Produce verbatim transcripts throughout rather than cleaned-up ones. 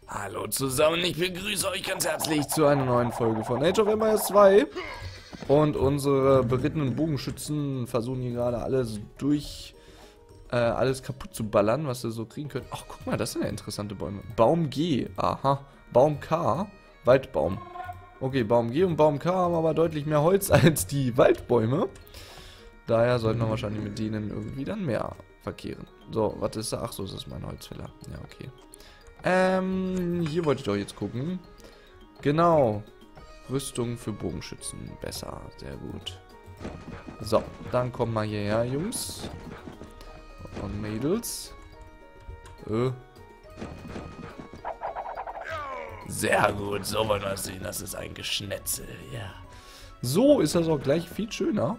Hallo zusammen, ich begrüße euch ganz herzlich zu einer neuen Folge von Age of Empires zwei. Und unsere berittenen Bogenschützen versuchen hier gerade alles durch, äh, alles kaputt zu ballern, was sie so kriegen können. Ach, guck mal, das sind ja interessante Bäume. Baum G, aha. Baum K, Waldbaum. Okay, Baum G und Baum K haben aber deutlich mehr Holz als die Waldbäume. Daher sollten wir wahrscheinlich mit denen irgendwie dann mehr verkehren. So, was ist da? Ach so, das ist mein Holzfäller. Ja, okay. Ähm, hier wollte ich doch jetzt gucken. Genau. Rüstung für Bogenschützen. Besser. Sehr gut. So, dann kommen wir hierher, Jungs. Und Mädels. Äh. Sehr gut. So wollen wir es sehen. Das ist ein Geschnetzel. Ja. So ist das auch gleich viel schöner.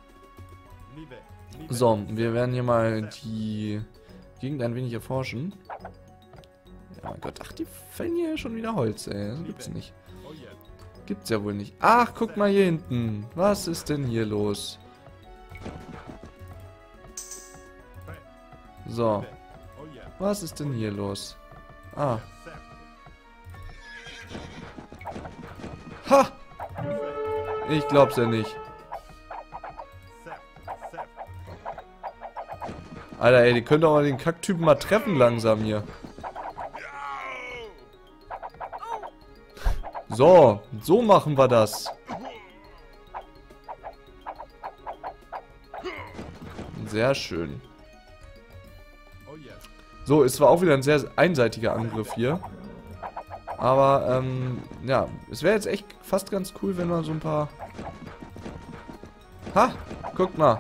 So, wir werden hier mal die Gegend ein wenig erforschen. Ja, mein Gott. Ach, die fällen hier schon wieder Holz, ey. Das gibt's nicht. Gibt's ja wohl nicht. Ach, guck mal hier hinten. Was ist denn hier los? So. Was ist denn hier los? Ah. Ha! Ich glaub's ja nicht. Alter, ey, die können doch mal den Kacktypen mal treffen langsam hier. So, so machen wir das. Sehr schön. So, es war auch wieder ein sehr einseitiger Angriff hier. Aber, ähm, ja, es wäre jetzt echt fast ganz cool, wenn man so ein paar... Ha, guckt mal.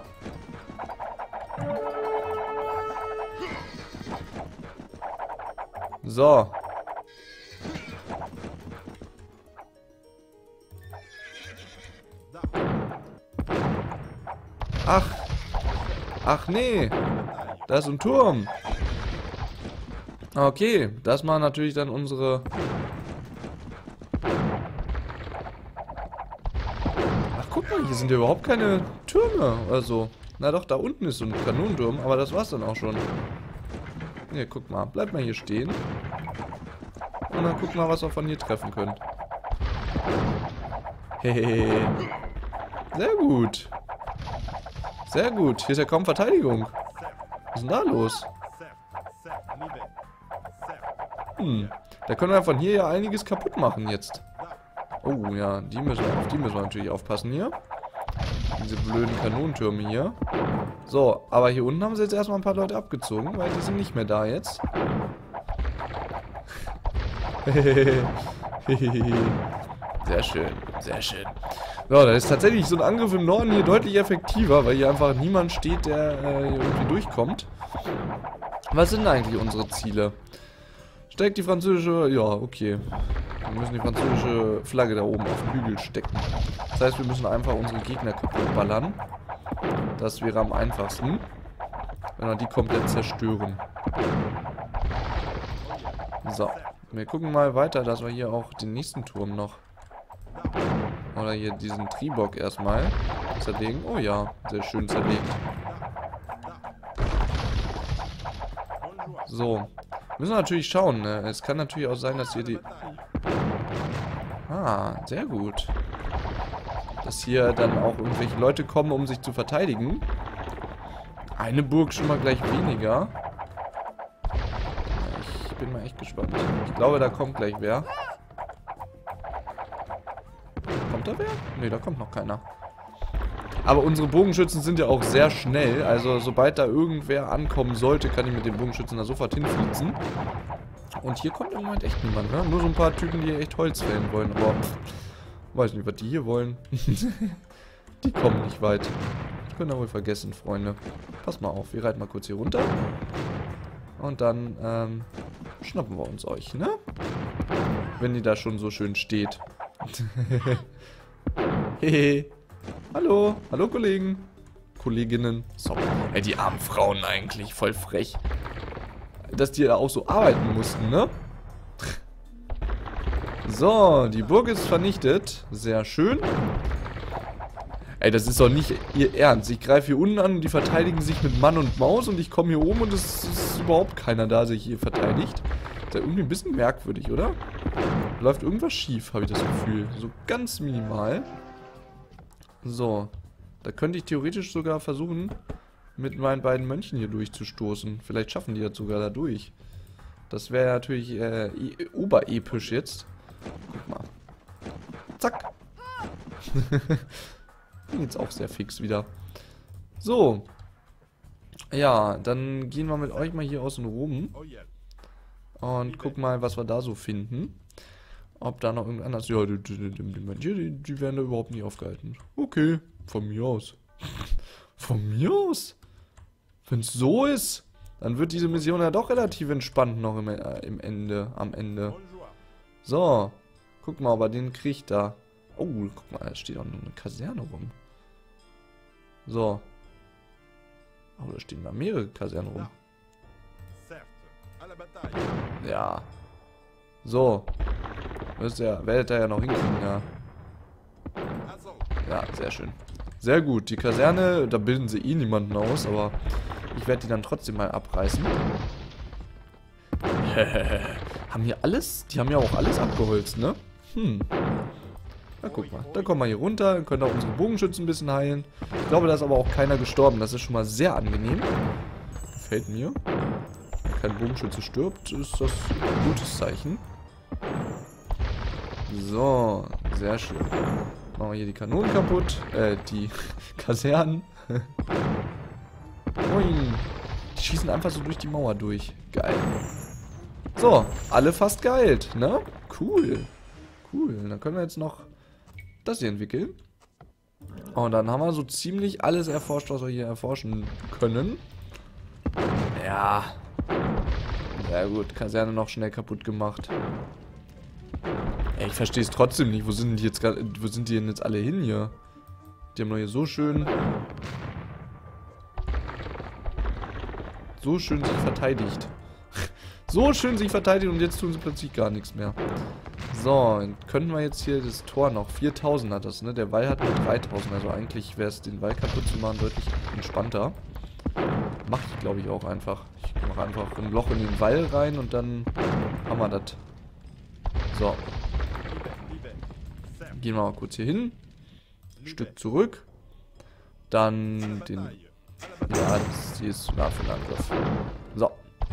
So. Ach. Ach nee. Da ist ein Turm. Okay, das machen natürlich dann unsere... Ach guck mal, hier sind ja überhaupt keine Türme oder so. Na doch, da unten ist so ein Kanonenturm, aber das war's dann auch schon. Hier, guck mal, bleibt mal hier stehen. Und dann guck mal, was wir von hier treffen können. Hehehe. Sehr gut. Sehr gut. Hier ist ja kaum Verteidigung. Was ist denn da los? Hm. Da können wir von hier ja einiges kaputt machen jetzt. Oh ja, die müssen wir, auf die müssen wir natürlich aufpassen hier. Diese blöden Kanonentürme hier. So, aber hier unten haben sie jetzt erstmal ein paar Leute abgezogen, weil die sind nicht mehr da jetzt. Sehr schön, sehr schön. So, da ist tatsächlich so ein Angriff im Norden hier deutlich effektiver, weil hier einfach niemand steht, der äh, hier irgendwie durchkommt. Was sind eigentlich unsere Ziele? Steckt die französische... Ja, okay. Wir müssen die französische Flagge da oben auf den Hügel stecken. Das heißt, wir müssen einfach unsere Gegner kaputt ballern. Das wäre am einfachsten, wenn wir die komplett zerstören. So, wir gucken mal weiter, dass wir hier auch den nächsten Turm noch... Oder hier diesen Tribock erstmal zerlegen. Oh ja, sehr schön zerlegt. So. Müssen wir natürlich schauen, ne? Es kann natürlich auch sein, dass hier die... Ah, sehr gut. Dass hier dann auch irgendwelche Leute kommen, um sich zu verteidigen. Eine Burg schon mal gleich weniger. Ich bin mal echt gespannt. Ich glaube, da kommt gleich wer. Kommt da wer? Ne, da kommt noch keiner. Aber unsere Bogenschützen sind ja auch sehr schnell. Also sobald da irgendwer ankommen sollte, kann ich mit den Bogenschützen da sofort hinflitzen. Und hier kommt im Moment echt niemand, ne? Nur so ein paar Typen, die echt Holz fällen wollen. Aber pff, weiß nicht, was die hier wollen. Die kommen nicht weit. Das könnt ihr wohl vergessen, Freunde. Pass mal auf, wir reiten mal kurz hier runter. Und dann ähm, schnappen wir uns euch, ne? Wenn die da schon so schön steht. Hehe. Hallo, hallo Kollegen. Kolleginnen. So. Ey, die armen Frauen eigentlich, voll frech. Dass die da auch so arbeiten mussten, ne? So, die Burg ist vernichtet. Sehr schön. Ey, das ist doch nicht ihr Ernst. Ich greife hier unten an und die verteidigen sich mit Mann und Maus und ich komme hier oben und es ist überhaupt keiner da, der sich hier verteidigt. weiter. Irgendwie ein bisschen merkwürdig, oder? Läuft irgendwas schief, habe ich das Gefühl. So ganz minimal. So. Da könnte ich theoretisch sogar versuchen, mit meinen beiden Mönchen hier durchzustoßen. Vielleicht schaffen die das sogar da durch. Das wäre natürlich äh, oberepisch jetzt. Guck mal. Zack. Ging jetzt auch sehr fix wieder. So. Ja, dann gehen wir mit euch mal hier außen rum. Und gucken mal, was wir da so finden. Ob da noch irgendein anderes... Ja, die, die, die, die, die werden da überhaupt nicht aufgehalten. Okay, von mir aus. Von mir aus? Wenn es so ist, dann wird diese Mission ja doch relativ entspannt noch im, äh, im Ende, am Ende. So, guck mal, ob er den kriegt da. Oh, guck mal, da steht auch noch eine Kaserne rum. So. Oh, da stehen da mehrere Kasernen rum. Ja. So. Müsst ihr, werdet ihr ja noch hinkriegen, ja. Ja, sehr schön. Sehr gut. Die Kaserne, da bilden sie eh niemanden aus, aber ich werde die dann trotzdem mal abreißen. Haben hier alles? Die haben ja auch alles abgeholzt, ne? Hm. Na, guck mal. Dann kommen wir hier runter, können auch unsere Bogenschützen ein bisschen heilen. Ich glaube, da ist aber auch keiner gestorben. Das ist schon mal sehr angenehm. Gefällt mir. Wenn kein Bogenschütze stirbt, ist das ein gutes Zeichen. So, sehr schön. Machen wir hier die Kanonen kaputt. Äh, die Kasernen. Moin. Die schießen einfach so durch die Mauer durch. Geil. So, alle fast geheilt, ne? Cool. Cool. Dann können wir jetzt noch das hier entwickeln. Und dann haben wir so ziemlich alles erforscht, was wir hier erforschen können. Ja. Sehr gut. Kaserne noch schnell kaputt gemacht. Ey, ich verstehe es trotzdem nicht. Wo sind die jetzt gerade? Wo sind die denn jetzt alle hin hier? Die haben doch hier so schön... So schön sich verteidigt. So schön sich verteidigt und jetzt tun sie plötzlich gar nichts mehr. So, dann könnten wir jetzt hier das Tor noch. viertausend hat das, ne? Der Wall hat nur dreitausend. Also eigentlich wäre es, den Wall kaputt zu machen, deutlich entspannter. Mache ich, glaube ich, auch einfach. Ich mache einfach ein Loch in den Wall rein und dann haben wir das. So. Gehen wir mal kurz hier hin. Ein Stück zurück. Dann den... Ja, das hier ist nah für den Angriff. So.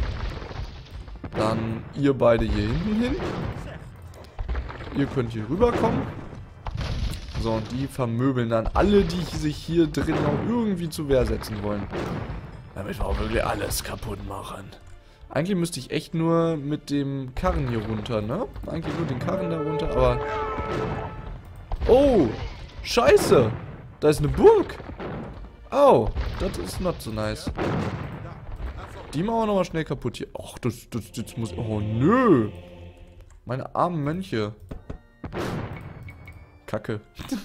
Dann ihr beide hier hinten hin. Ihr könnt hier rüberkommen. So, und die vermöbeln dann alle, die sich hier drin auch irgendwie zur Wehr setzen wollen. Damit wir auch wirklich alles kaputt machen. Eigentlich müsste ich echt nur mit dem Karren hier runter, ne? Eigentlich nur den Karren da runter, aber... Oh! Scheiße! Da ist eine Burg! Oh, das ist not so nice. Die machen wir nochmal schnell kaputt hier. Ach, das, das, das muss... Oh, nö! Meine armen Mönche. Kacke.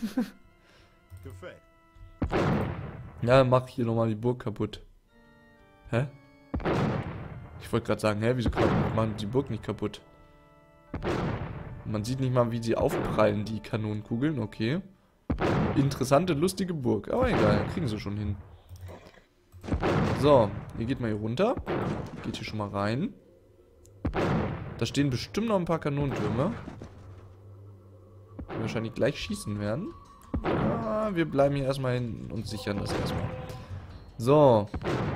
Ja, mach hier nochmal die Burg kaputt. Hä? Ich wollte gerade sagen, hä, wieso machen die Burg nicht kaputt? Man sieht nicht mal, wie sie aufprallen, die Kanonenkugeln. Okay. Interessante, lustige Burg. Aber egal, kriegen sie schon hin. So, ihr geht mal hier runter. Geht hier schon mal rein. Da stehen bestimmt noch ein paar Kanonentürme. Die wahrscheinlich gleich schießen werden. Ja, wir bleiben hier erstmal hin und sichern das erstmal. So.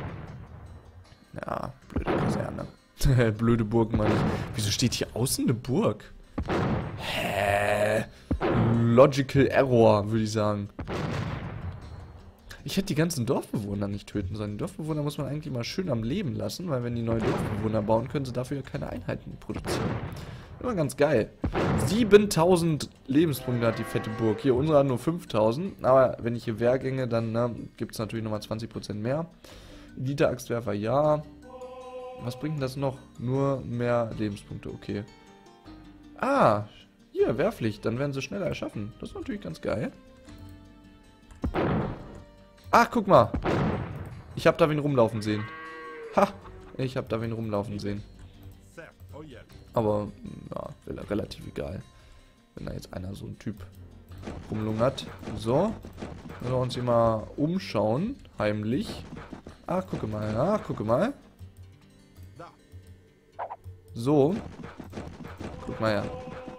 Ja, blöde Kaserne. Blöde Burg, meine ich. Wieso steht hier außen eine Burg? Hä? Logical Error, würde ich sagen. Ich hätte die ganzen Dorfbewohner nicht töten sollen. Die Dorfbewohner muss man eigentlich mal schön am Leben lassen, weil wenn die neue Dorfbewohner bauen, können sie dafür keine Einheiten produzieren. Immer ganz geil. siebentausend Lebenspunkte hat die fette Burg. Hier, unsere hat nur fünftausend. Aber wenn ich hier Wehrgänge, dann ne, gibt es natürlich nochmal zwanzig Prozent mehr. Elite-Axtwerfer, ja. Was bringt denn das noch? Nur mehr Lebenspunkte, okay. Ah, hier, Wehrpflicht. Dann werden sie schneller erschaffen. Das ist natürlich ganz geil. Ach, guck mal. Ich habe da wen rumlaufen sehen. Ha, ich habe da wen rumlaufen sehen. Aber, ja, relativ egal. Wenn da jetzt einer so ein Typ rumlungert. So. Müssen wir uns hier mal umschauen. Heimlich. Ach, gucke mal. Ach, gucke mal. So. Guck mal her.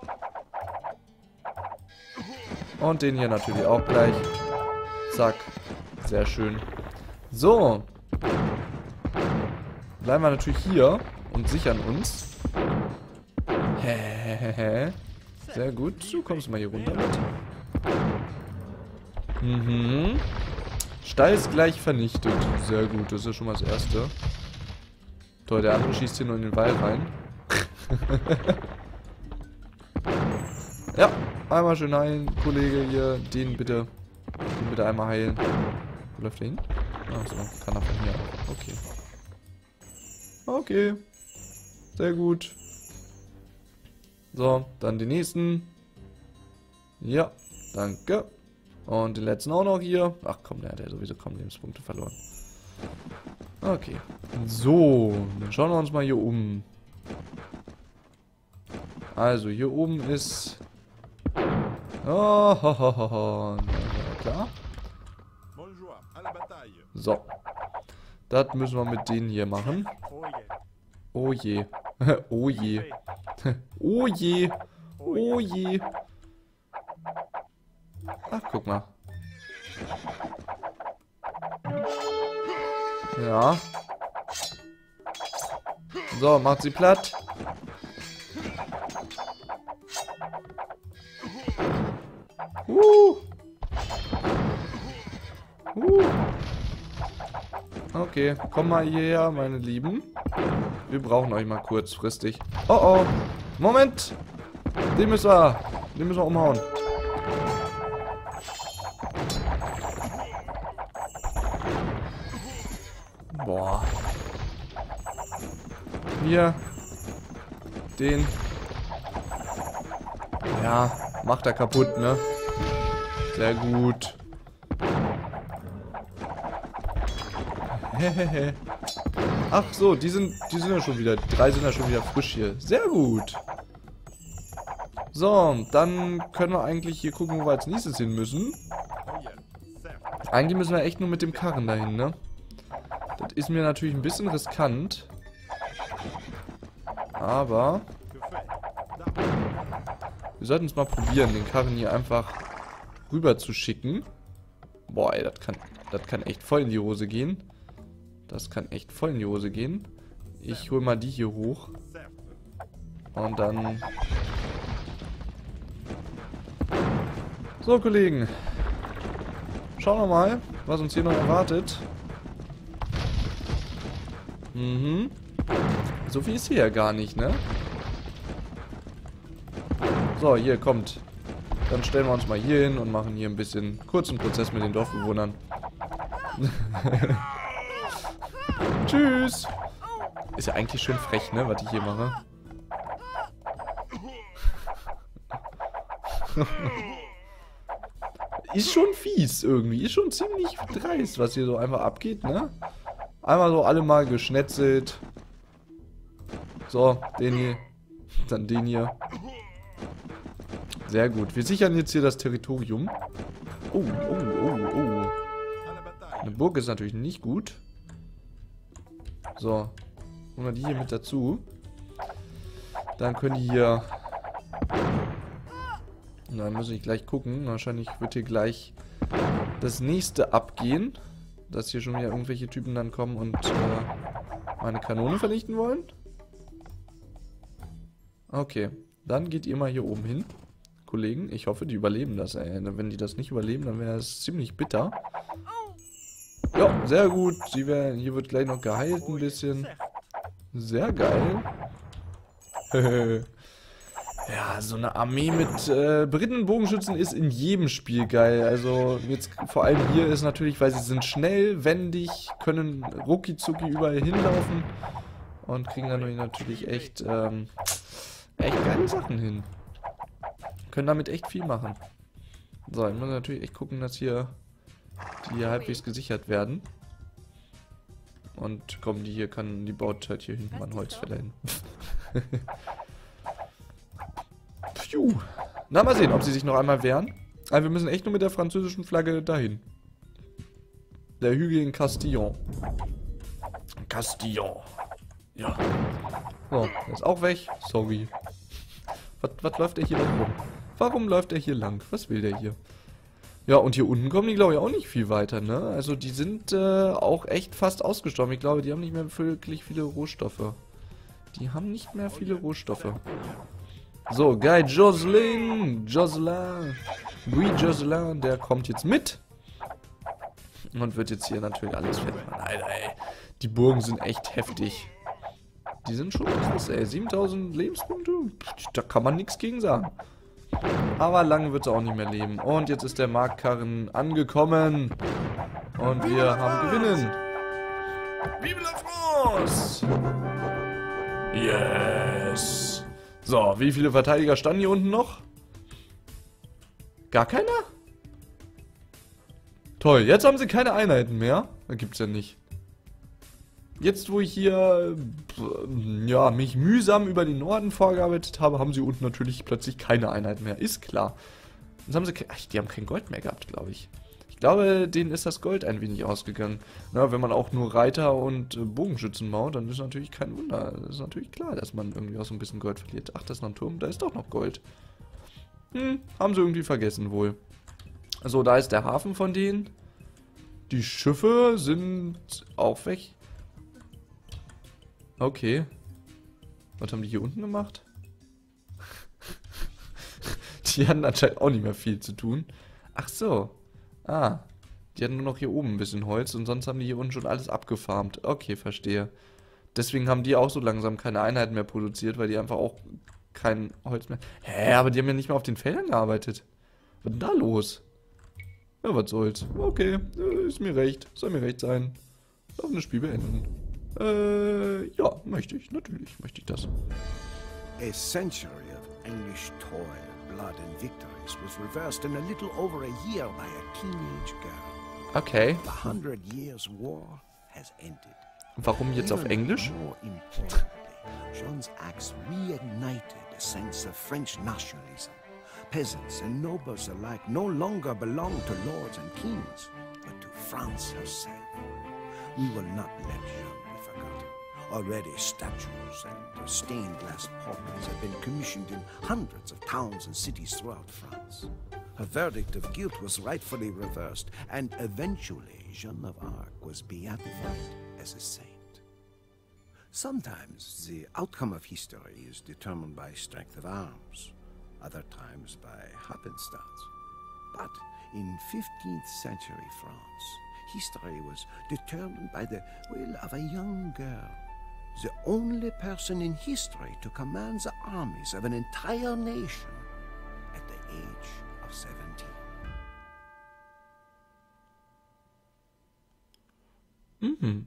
Und den hier natürlich auch gleich. Zack. Sehr schön. So. Bleiben wir natürlich hier und sichern uns. Hehehe. Sehr gut. Du kommst mal hier runter mit. Mhm. Stall ist gleich vernichtet. Sehr gut. Das ist ja schon mal das Erste. Toll, der andere schießt hier nur in den Wall rein. Ja, einmal schön heilen, Kollege hier. Den bitte. Den bitte einmal heilen. Wo läuft der hin? Achso, kann er von hier auch. Okay. Okay. Sehr gut. So, dann die nächsten. Ja, danke. Und den letzten auch noch hier. Ach komm, der hat ja sowieso kaum Lebenspunkte verloren. Okay. So, dann schauen wir uns mal hier um. Also, hier oben ist... Oh, ho, ho, ho, ho. Na, klar. So. Das müssen wir mit denen hier machen. Oh je. Oh je. Oh je. Oh je. Ach, guck mal. Ja. So, macht sie platt. Uh. Uh. Okay, komm mal hierher, meine Lieben. Wir brauchen euch mal kurzfristig. Oh oh. Moment. Den müssen wir. Den müssen wir umhauen. Boah. Hier. Den. Ja, macht er kaputt, ne? Sehr gut. Hehehe. Ach so, die sind, die sind ja schon wieder, die drei sind ja schon wieder frisch hier. Sehr gut. So, dann können wir eigentlich hier gucken, wo wir als nächstes hin müssen. Eigentlich müssen wir echt nur mit dem Karren dahin, ne? Das ist mir natürlich ein bisschen riskant. Aber wir sollten es mal probieren, den Karren hier einfach rüber zu schicken. Boah, ey, das kann, das kann echt voll in die Hose gehen. Das kann echt voll in die Hose gehen. Ich hole mal die hier hoch. Und dann... So, Kollegen. Schauen wir mal, was uns hier noch erwartet. Mhm. So viel ist hier ja gar nicht, ne? So, hier, kommt. Dann stellen wir uns mal hier hin und machen hier ein bisschen kurzen Prozess mit den Dorfbewohnern. Tschüss. Ist ja eigentlich schon frech, ne, was ich hier mache. Ist schon fies irgendwie. Ist schon ziemlich dreist, was hier so einfach abgeht, ne? Einmal so alle mal geschnetzelt. So, den hier. Dann den hier. Sehr gut. Wir sichern jetzt hier das Territorium. Oh, oh, oh, oh. Eine Burg ist natürlich nicht gut. So. Holen wir die hier mit dazu. Dann können die hier... Na, dann muss ich gleich gucken. Wahrscheinlich wird hier gleich das nächste abgehen. Dass hier schon wieder irgendwelche Typen dann kommen und äh, meine Kanone vernichten wollen. Okay. Dann geht ihr mal hier oben hin. Kollegen, ich hoffe, die überleben das, ey. Wenn die das nicht überleben, dann wäre es ziemlich bitter. Ja, sehr gut. Sie werden, hier wird gleich noch geheilt ein bisschen. Sehr geil. Ja, so eine Armee mit äh, berittenen Bogenschützen ist in jedem Spiel geil. Also jetzt vor allem hier ist natürlich, weil sie sind schnell, wendig, können rucki zucki überall hinlaufen und kriegen dann natürlich echt, ähm, echt geile Sachen hin. Können damit echt viel machen. So, ich muss natürlich echt gucken, dass hier die hier halbwegs gesichert werden. Und komm, die hier kann, die baut halt hier hinten mal ein Holzfäller hin. Pfiuh. Na, mal sehen, ob sie sich noch einmal wehren. Aber wir müssen echt nur mit der französischen Flagge dahin. Der Hügel in Castillon. Castillon. Ja. So, der ist auch weg. Sorry. Was, was läuft der hier lang rum? Warum läuft er hier lang? Was will der hier? Ja, und hier unten kommen die, glaube ich, auch nicht viel weiter, ne? Also die sind äh, auch echt fast ausgestorben. Ich glaube, die haben nicht mehr wirklich viele Rohstoffe. Die haben nicht mehr viele Rohstoffe. So, Guy Jocelyn, Jocelyn, Guy Jocelyn, der kommt jetzt mit. Und wird jetzt hier natürlich alles fertig machen. Alter, ey. Die Burgen sind echt heftig. Die sind schon krass, ey. siebentausend Lebenspunkte, da kann man nichts gegen sagen. Aber lange wird es auch nicht mehr leben. Und jetzt ist der Marktkarren angekommen. Und wir haben Gewinnen. Vive la France! Yes! So, wie viele Verteidiger standen hier unten noch? Gar keiner? Toll, jetzt haben sie keine Einheiten mehr. Da gibt's ja nicht. Jetzt, wo ich hier ja, mich mühsam über den Norden vorgearbeitet habe, haben sie unten natürlich plötzlich keine Einheit mehr. Ist klar. Jetzt haben sie Ach, die haben kein Gold mehr gehabt, glaube ich. Ich glaube, denen ist das Gold ein wenig ausgegangen. Na, wenn man auch nur Reiter und äh, Bogenschützen baut, dann ist natürlich kein Wunder. Das ist natürlich klar, dass man irgendwie auch so ein bisschen Gold verliert. Ach, das ist noch ein Turm, da ist doch noch Gold. Hm, haben sie irgendwie vergessen wohl. So, da ist der Hafen von denen. Die Schiffe sind auch weg. Okay. Was haben die hier unten gemacht? Die hatten anscheinend auch nicht mehr viel zu tun. Ach so. Ah. Die hatten nur noch hier oben ein bisschen Holz und sonst haben die hier unten schon alles abgefarmt. Okay, verstehe. Deswegen haben die auch so langsam keine Einheiten mehr produziert, weil die einfach auch kein Holz mehr... Hä, aber die haben ja nicht mehr auf den Feldern gearbeitet. Was ist denn da los? Ja, was soll's. Okay, ist mir recht. Soll mir recht sein. Darf das Spiel beenden. Äh, ja, möchte ich. Natürlich möchte ich das. A century of English toil, blood and victories was reversed in a little over a year by a teenage girl. Okay. The Hundred Years' War has ended. Warum jetzt auf Englisch? More importantly, Jean's acts reignited a sense of French nationalism. Peasants and nobles alike no longer belong to lords and kings, but to France herself. We will not let Jean be forgotten. Already statues and stained glass portraits have been commissioned in hundreds of towns and cities throughout France. Her verdict of guilt was rightfully reversed, and eventually Jeanne of Arc was beatified as a saint. Sometimes the outcome of history is determined by strength of arms, other times by happenstance. But in fifteenth century France, history was determined by the will of a young girl, the only person in history to command the armies of an entire nation at the age of seventeen. Mhm.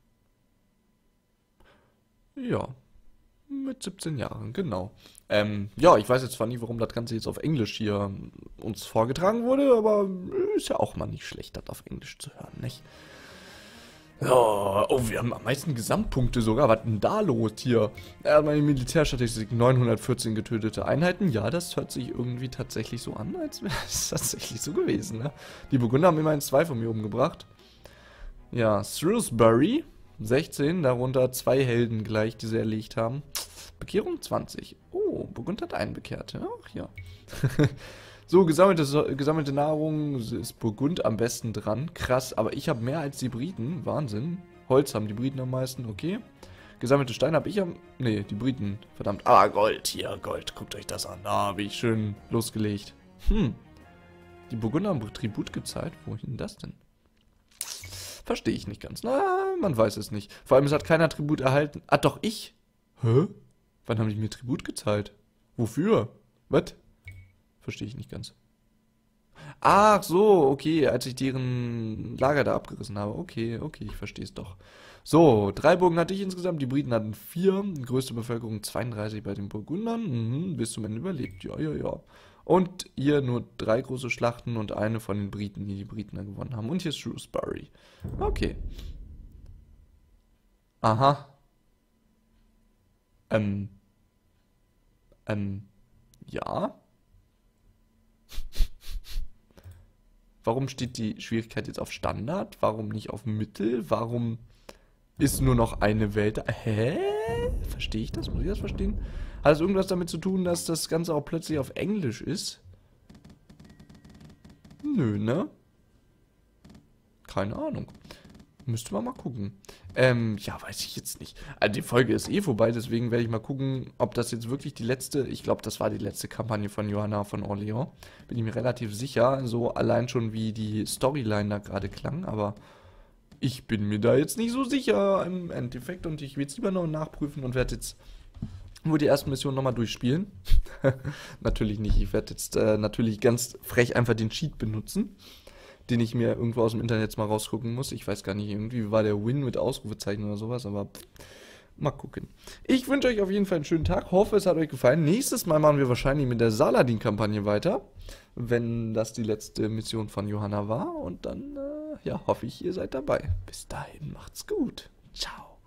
Ja. Mit siebzehn Jahren, genau. Ähm, ja, ich weiß jetzt zwar nicht, warum das Ganze jetzt auf Englisch hier uns vorgetragen wurde, aber ist ja auch mal nicht schlecht, das auf Englisch zu hören, nicht? Ja, oh, wir haben am meisten Gesamtpunkte sogar. Was denn da los hier? Ja, meine Militärstatistik, neunhundertvierzehn getötete Einheiten. Ja, das hört sich irgendwie tatsächlich so an, als wäre es tatsächlich so gewesen, ne? Die Burgunder haben immerhin zwei von mir umgebracht. Ja, Shrewsbury, sechzehn, darunter zwei Helden gleich, die sie erlegt haben. Bekehrung zwanzig. Oh, Burgund hat einen bekehrt. Ach ja. So, gesammelte, so, gesammelte Nahrung ist Burgund am besten dran. Krass, aber ich habe mehr als die Briten. Wahnsinn. Holz haben die Briten am meisten, okay. Gesammelte Steine habe ich am... Nee, die Briten. Verdammt. Ah, Gold. Hier, Gold. Guckt euch das an. Ah, wie schön losgelegt. Hm. Die Burgunder haben Tribut gezahlt. Wohin das denn? Verstehe ich nicht ganz. Na, man weiß es nicht. Vor allem, es hat keiner Tribut erhalten. Ah, doch, ich. Hä? Wann haben die mir Tribut gezahlt? Wofür? Was? Verstehe ich nicht ganz. Ach so, okay, als ich deren Lager da abgerissen habe. Okay, okay, ich verstehe es doch. So, drei Burgen hatte ich insgesamt, die Briten hatten vier. Größte Bevölkerung zweiunddreißig bei den Burgundern. Mhm, bis zum Ende überlebt, ja, ja, ja. Und hier nur drei große Schlachten und eine von den Briten, die die Briten dann gewonnen haben. Und hier ist Shrewsbury. Okay. Aha. Ähm. Ähm. Ja. Warum steht die Schwierigkeit jetzt auf Standard? Warum nicht auf Mittel? Warum... ist nur noch eine Welt. Hä? Verstehe ich das? Muss ich das verstehen? Hat es irgendwas damit zu tun, dass das Ganze auch plötzlich auf Englisch ist? Nö, ne? Keine Ahnung. Müsste man mal gucken. Ähm, ja, weiß ich jetzt nicht. Also die Folge ist eh vorbei, deswegen werde ich mal gucken, ob das jetzt wirklich die letzte, ich glaube, das war die letzte Kampagne von Johanna von Orleans. Bin ich mir relativ sicher, so allein schon wie die Storyline da gerade klang, aber ich bin mir da jetzt nicht so sicher im Endeffekt und ich will es lieber noch nachprüfen und werde jetzt nur die ersten Missionen nochmal durchspielen. Natürlich nicht, ich werde jetzt äh, natürlich ganz frech einfach den Cheat benutzen, den ich mir irgendwo aus dem Internet jetzt mal rausgucken muss. Ich weiß gar nicht, irgendwie war der Win mit Ausrufezeichen oder sowas, aber pff, mal gucken. Ich wünsche euch auf jeden Fall einen schönen Tag, hoffe es hat euch gefallen. Nächstes Mal machen wir wahrscheinlich mit der Saladin-Kampagne weiter, wenn das die letzte Mission von Johanna war und dann, äh, ja, hoffe ich, ihr seid dabei. Bis dahin, macht's gut. Ciao.